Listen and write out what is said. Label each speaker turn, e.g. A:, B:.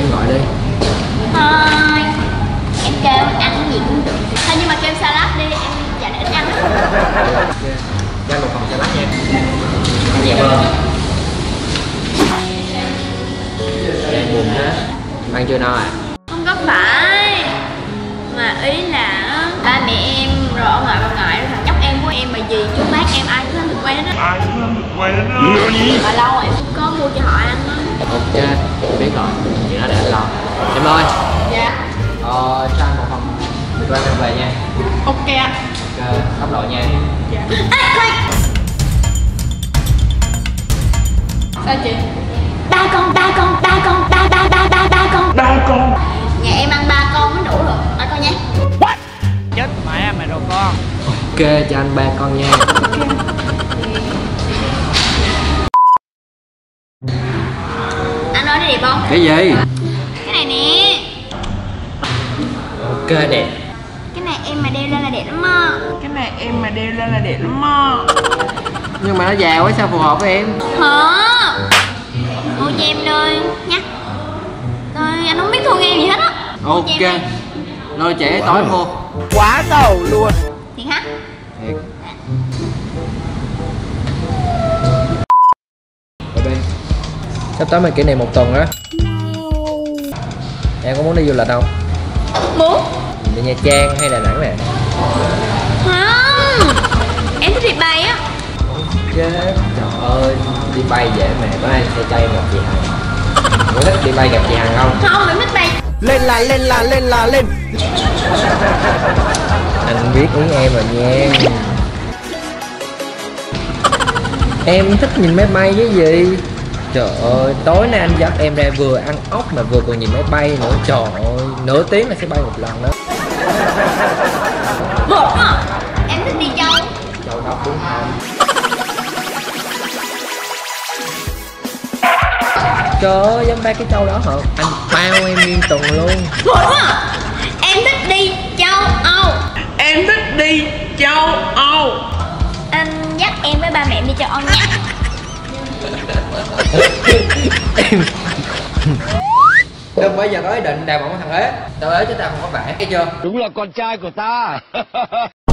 A: em gọi đi.
B: Thôi em kêu ăn gì cũng được. Thôi nhưng mà kêu salad đi, em dạo này ít ăn.
A: Cho anh một phần salad nha. Ăn dẹp hơn. Em buồn thế. Ăn chưa no à?
B: Không có phải. Mà ý là ba mẹ em rồi ông ngoại bà ngoại rồi thằng nhóc em của em mà gì chú bác em ai cũng được quay đó.
C: Ai cũng được quay đó.
B: Mà lâu rồi em cũng có mua cho họ ăn đó.
A: Ok, em biết rồi. Chuyện đó để anh lo. Em ơi.
B: Dạ.
A: Cho anh một phần mì quay em về nha.
B: Ok ạ.
A: Ok, tốc độ nha.
B: Dạ. Ê, sao chị? Ba con. Nhà em ăn 3 con mới đủ rồi. 3 con nha.
C: What? Chết mẹ mày rồi con.
A: Ok, cho anh 3 con nha.
B: Anh nói đi đẹp không?
A: Cái gì?
B: Cái này nè.
A: Ok, đẹp.
B: Cái này em mà đeo lên là đẹp lắm á.
A: Nhưng mà nó già quá sao phù hợp với em?
B: Hả? Mua cho em đi nhá. Thôi anh không biết thương em gì hết á.
A: Ok. Rồi trẻ tối mua.
C: Quá đầu luôn.
B: Thiệt hả?
A: Thiệt. Baby, sắp tới mày kỷ niệm 1 tuần á. Em có muốn đi du lịch không?
B: Muốn.
A: Đi Nha Trang hay Đà Nẵng nè?
B: Không. Em thích đi bay á.
A: Chết, trời ơi, đi bay dễ mà, bữa nay sẽ cho em gặp chị Hằng. Có thích đi bay gặp chị Hằng không?
B: Không, em thích bay.
C: Lên là lên.
A: Anh biết ý em rồi nha. Em thích nhìn máy bay với gì? Trời ơi, tối nay anh dắt em ra vừa ăn ốc mà vừa còn nhìn máy bay nữa. Trời ơi, nửa tiếng là sẽ bay một lần đó.
B: Một á. Em thích đi châu.
A: Châu đốc đúng không? Trời ơi, dám bay cái châu đó hả? Anh bao em nguyên tuần luôn.
B: Một á. Em thích đi châu Âu. Anh dắt em với ba mẹ em đi châu Âu nha.
A: Đừng bao giờ có ý định đào mộng thằng ế. Tao ế chứ tao không có bẻ, thấy chưa?
C: Đúng là con trai của ta.